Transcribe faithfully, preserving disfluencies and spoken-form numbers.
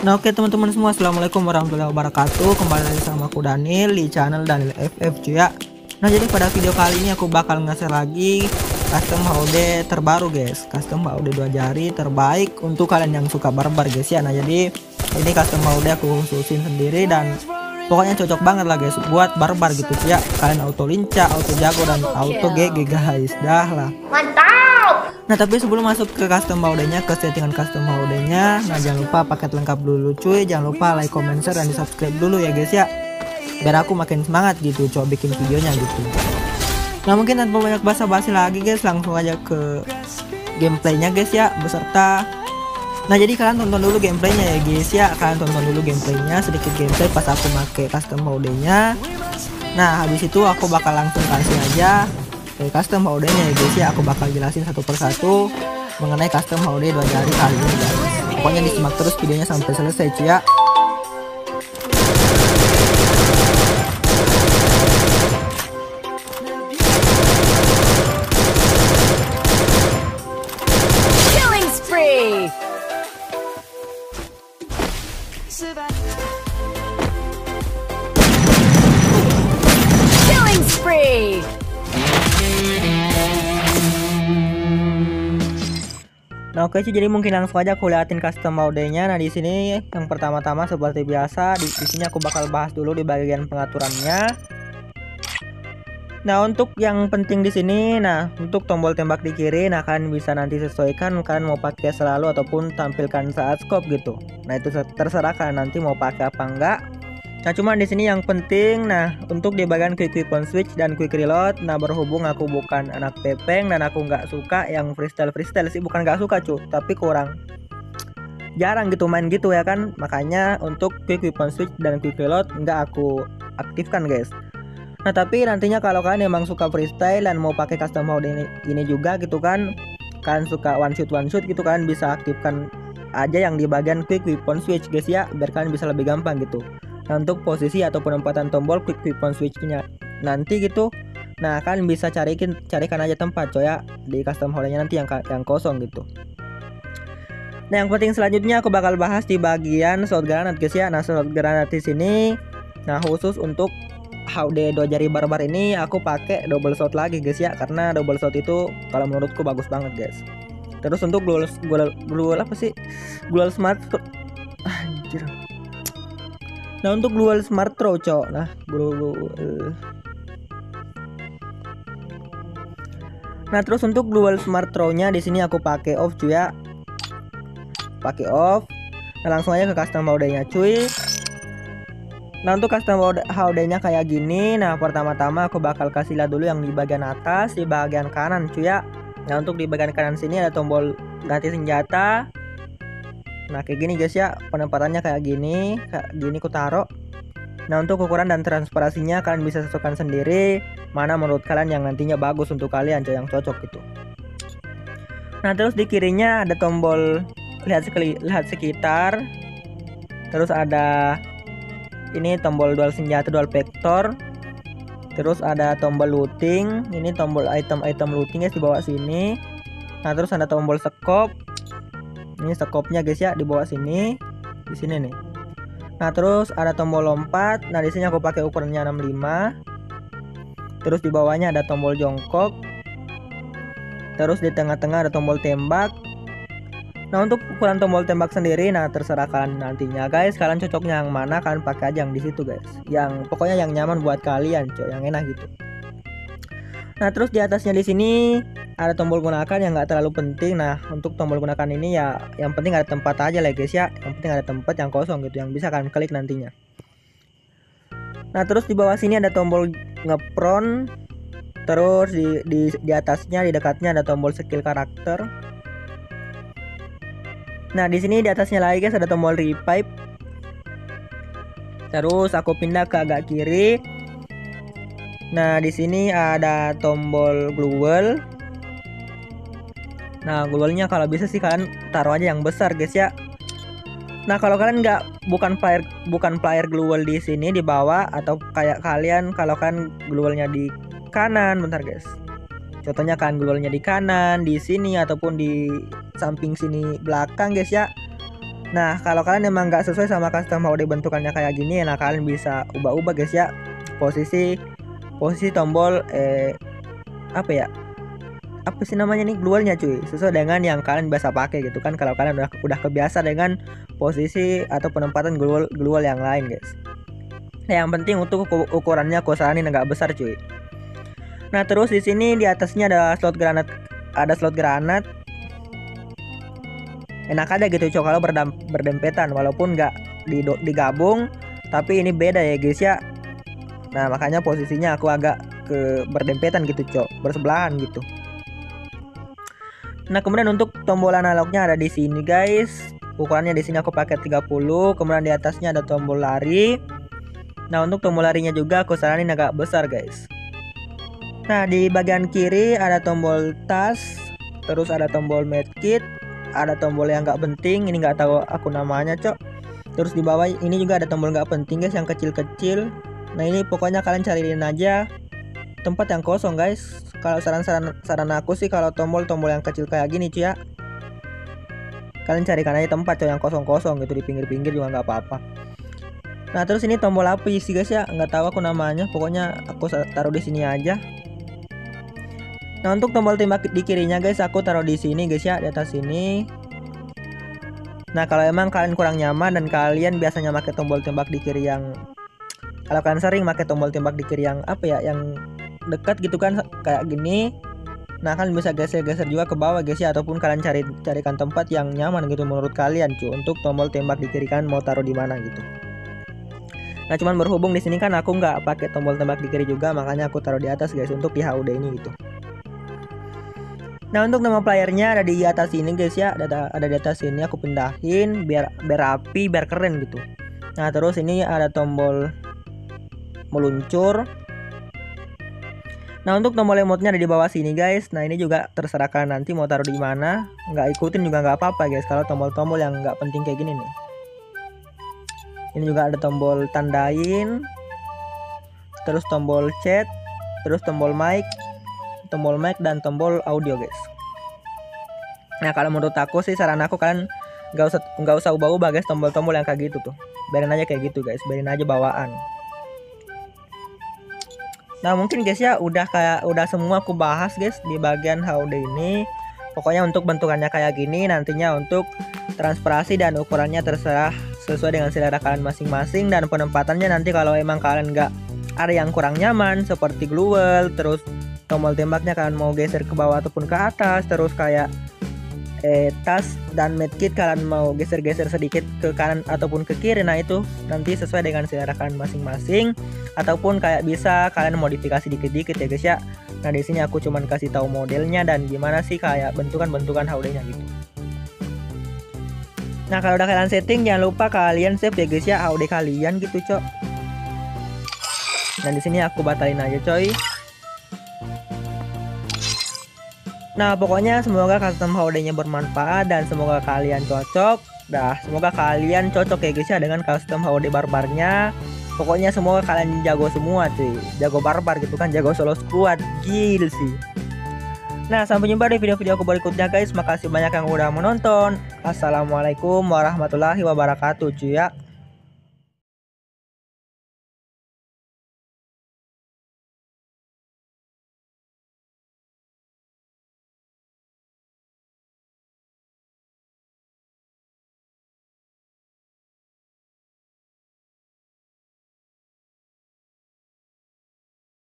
Nah oke teman-teman semua, assalamualaikum warahmatullahi wabarakatuh. Kembali lagi sama aku Daniel di channel Daniel F F cuy ya. Nah jadi pada video kali ini aku bakal nge-share lagi custom H U D terbaru guys. Custom H U D dua jari terbaik untuk kalian yang suka barbar guys ya. Nah jadi ini custom H U D aku khususin sendiri dan pokoknya cocok banget lah guys buat barbar gitu ya. Kalian auto lincah, auto jago dan auto G G guys. Dah lah. Mantap. Nah tapi sebelum masuk ke custom H U D nya, ke settingan custom H U D nya, nah jangan lupa paket lengkap dulu cuy. Jangan lupa like, comment, share, dan di subscribe dulu ya guys ya, biar aku makin semangat gitu coba bikin videonya gitu. Nah mungkin tanpa banyak basa-basi lagi guys, langsung aja ke gameplaynya guys ya, beserta. Nah jadi kalian tonton dulu gameplaynya ya guys ya. Kalian tonton dulu gameplaynya, sedikit gameplay pas aku pakai custom H U D nya. Nah habis itu aku bakal langsung kasih aja custom H U D nya ya guys ya. Aku bakal jelasin satu persatu mengenai custom H U D dua jari kali ini guys. Pokoknya disimak terus videonya sampai selesai cuy ya. Killing spree. Killing spree. Nah oke sih, jadi mungkin langsung aja aku liatin custom H U D-nya. Nah di sini yang pertama-tama seperti biasa di, di sini aku bakal bahas dulu di bagian pengaturannya. Nah untuk yang penting di sini, nah untuk tombol tembak di kiri, nah kalian bisa nanti sesuaikan kalian mau pakai selalu ataupun tampilkan saat scope gitu. Nah itu terserah kalian nanti mau pakai apa enggak. Nah cuman di sini yang penting, nah untuk di bagian quick weapon switch dan quick reload, nah berhubung aku bukan anak pepeng dan aku nggak suka yang freestyle freestyle sih, bukan nggak suka cu, tapi kurang jarang gitu main gitu ya kan, makanya untuk quick weapon switch dan quick reload nggak aku aktifkan guys. Nah tapi nantinya kalau kalian emang suka freestyle dan mau pakai custom H U D ini, ini juga gitu kan, kalian suka one shoot one shoot gitu kan, bisa aktifkan aja yang di bagian quick weapon switch guys ya, biar kalian bisa lebih gampang gitu. Nah untuk posisi atau penempatan tombol quick weapon switch-nya nanti gitu, nah kalian bisa carikin carikan aja tempat coy ya di custom H U D-nya nanti yang yang kosong gitu. Nah yang penting selanjutnya aku bakal bahas di bagian shot granat guys ya. Nah shot granat di sini, nah khusus untuk H U D dua jari barbar ini aku pakai double shot lagi guys ya, karena double shot itu kalau menurutku bagus banget guys. Terus untuk dual dual, dual apa sih? Dual smart anjir. Nah untuk dual smart throw cok, nah dual, uh. Nah terus untuk dual smart throw-nya di sini aku pakai off cuy ya, pakai off. Nah langsung aja ke custom H U D-nya cuy. Nah untuk custom H U D-nya kayak gini. Nah pertama-tama aku bakal kasih lihat dulu yang di bagian atas, di bagian kanan cuy ya. Nah untuk di bagian kanan sini ada tombol ganti senjata. Nah kayak gini guys ya, penempatannya kayak gini, kayak gini ku taruh. Nah untuk ukuran dan transparansinya kalian bisa sesuaikan sendiri mana menurut kalian yang nantinya bagus untuk kalian coy, yang cocok gitu. Nah terus di kirinya ada tombol lihat sekali lihat sekitar. Terus ada ini tombol dual senjata, dual vektor. Terus ada tombol looting, ini tombol item-item looting guys di bawah sini. Nah terus ada tombol scope. Ini scope-nya guys ya di bawah sini, di sini nih. Nah terus ada tombol lompat. Nah di sini aku pakai ukurannya enam puluh lima. Terus di bawahnya ada tombol jongkok. Terus di tengah-tengah ada tombol tembak. Nah untuk ukuran tombol tembak sendiri, nah terserah kalian nantinya guys, kalian cocoknya yang mana kalian pakai aja yang di situ guys. Yang pokoknya yang nyaman buat kalian coy, yang enak gitu. Nah terus di atasnya di sini ada tombol gunakan yang nggak terlalu penting. Nah untuk tombol gunakan ini ya yang penting ada tempat aja lah guys ya, yang penting ada tempat yang kosong gitu yang bisa kalian klik nantinya. Nah terus di bawah sini ada tombol ngepron. Terus di, di di atasnya di dekatnya ada tombol skill karakter. Nah di sini di atasnya lagi guys ada tombol revive. Terus aku pindah ke agak kiri. Nah di sini ada tombol glue wall. Nah glue wall-nya kalau bisa sih kalian taruh aja yang besar guys ya. Nah kalau kalian nggak bukan player bukan player glue wall di sini di bawah, atau kayak kalian kalau kan glue wall-nya di kanan, bentar guys. Contohnya kan glue-nya di kanan, di sini ataupun di samping sini belakang guys ya. Nah kalau kalian emang nggak sesuai sama custom H U D bentukannya kayak gini, nah kalian bisa ubah-ubah guys ya posisi posisi tombol eh apa ya apa sih namanya nih glualnya cuy, sesuai dengan yang kalian biasa pakai gitu kan. Kalau kalian udah udah kebiasa dengan posisi atau penempatan glual glual yang lain guys. Nah, yang penting untuk ukurannya aku saranin agak besar cuy. Nah terus di sini di atasnya ada slot granat, ada slot granat. Enak aja gitu cuy kalau berdempetan, walaupun nggak digabung, tapi ini beda ya guys ya. Nah makanya posisinya aku agak ke berdempetan gitu cok, bersebelahan gitu. Nah kemudian untuk tombol analognya ada di sini guys. Ukurannya di sini aku pakai tiga puluh. Kemudian di atasnya ada tombol lari. Nah untuk tombol larinya juga aku saranin agak besar guys. Nah di bagian kiri ada tombol tas, terus ada tombol medkit, ada tombol yang nggak penting, ini nggak tahu aku namanya cok. Terus di bawah ini juga ada tombol nggak penting guys yang kecil-kecil. Nah ini pokoknya kalian cariin aja tempat yang kosong guys. Kalau saran-saran saran aku sih kalau tombol-tombol yang kecil kayak gini cuy ya, kalian carikan aja tempat cuy yang kosong-kosong gitu di pinggir-pinggir juga nggak apa-apa. Nah terus ini tombol apa sih guys ya, nggak tahu aku namanya, pokoknya aku taruh di sini aja. Nah untuk tombol tembak di kirinya guys aku taruh di sini guys ya, di atas sini. Nah kalau emang kalian kurang nyaman dan kalian biasanya pakai tombol tembak di kiri yang, kalau kalian sering pakai tombol tembak di kiri yang apa ya, yang dekat gitu kan kayak gini, nah kalian bisa geser-geser juga ke bawah guys ya, ataupun kalian cari carikan tempat yang nyaman gitu menurut kalian cuy untuk tombol tembak di kiri kan mau taruh di mana gitu. Nah cuman berhubung di sini kan aku nggak pakai tombol tembak di kiri juga, makanya aku taruh di atas guys untuk di H U D ini gitu. Nah untuk nama playernya ada di atas sini guys ya, ada ada di atas sini, aku pindahin biar biar rapi, biar keren gitu. Nah terus ini ada tombol meluncur. Nah untuk tombol emotnya ada di bawah sini guys. Nah ini juga terserah kalian nanti mau taruh di mana, nggak ikutin juga nggak apa-apa guys kalau tombol-tombol yang nggak penting kayak gini nih. Ini juga ada tombol tandain, terus tombol chat, terus tombol mic, tombol mic dan tombol audio guys. Nah kalau menurut aku sih saran aku kalian nggak usah nggak usah ubah-ubah guys tombol-tombol yang kayak gitu tuh, biarin aja kayak gitu guys, biarin aja bawaan. Nah mungkin guys ya udah kayak udah semua aku bahas guys di bagian H U D ini. Pokoknya untuk bentukannya kayak gini, nantinya untuk transparansi dan ukurannya terserah sesuai dengan selera kalian masing-masing, dan penempatannya nanti kalau emang kalian nggak ada yang kurang nyaman seperti glue wall, terus tombol tembaknya kalian mau geser ke bawah ataupun ke atas, terus kayak eh, tas dan medkit kalian mau geser-geser sedikit ke kanan ataupun ke kiri, nah itu nanti sesuai dengan selera kalian masing-masing, ataupun kayak bisa kalian modifikasi dikit-dikit ya guys ya. Nah di sini aku cuman kasih tahu modelnya dan gimana sih kayak bentukan-bentukan H U D-nya gitu. Nah kalau udah kalian setting jangan lupa kalian save ya guys ya H U D kalian gitu cok. Nah di sini aku batalin aja coy. Nah pokoknya semoga custom H U D-nya bermanfaat dan semoga kalian cocok. Dah semoga kalian cocok ya guys ya dengan custom H U D barbarnya. Pokoknya semoga kalian jago semua cuy, jago barbar gitu kan, jago solo squad, gil sih. Nah sampai jumpa di video-video aku berikutnya guys. Makasih banyak yang udah menonton. Assalamualaikum warahmatullahi wabarakatuh cuy ya.